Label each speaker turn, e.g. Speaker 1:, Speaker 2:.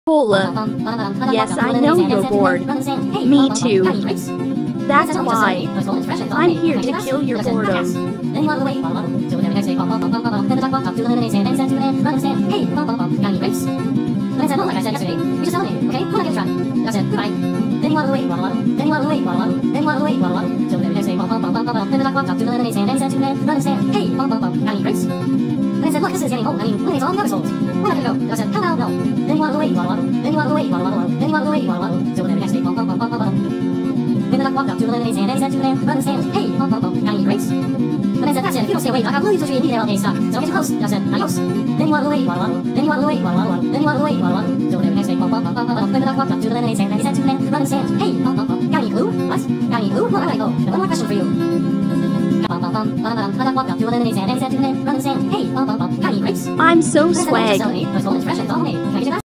Speaker 1: Cola. Yes, I know you're bored. Me too. That's why I'm here to kill your boredom.
Speaker 2: Like I said yesterday, you just tell me, okay? Come on, give it a try. That's it, goodbye. Then you walk away, then you walk away, then you walk away, till the next day, then the duck walked up to the lemonade stand and said to the lemonade stand, hey, got any drinks? And I said, look, this is getting old. I mean, lemonade's all the other souls. We're not gonna go. I said, how about no? Then you walk away, then you walk away, then you walk away, till the next day, then the duck walked up to the lemonade stand and said to the lemonade stand, hey, got any drinks? And I said, that's it, if you don't stay away, Doc, I'll lose the tree and be there all day stuck. So I'll get you close. I said, adios. Then you walk away, then you walk away, then you walk away, till the next day, then the duck walked up to the lemonade stand and he said to the lemonade stand, hey, got any glue? What? Got any glue? Well, I gotta go. One more question for you. The duck walked up to the lemonade stand and he said to the lemonade stand, hey, got any grapes?
Speaker 1: I'm so swag.
Speaker 2: It's cold, it's fresh, it's all homemade. Can I get you that?